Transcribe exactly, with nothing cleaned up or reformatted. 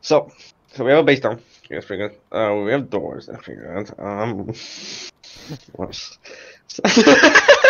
So, so we have a base down. That's pretty good. Uh, we have doors. That's pretty good. Um, whoops.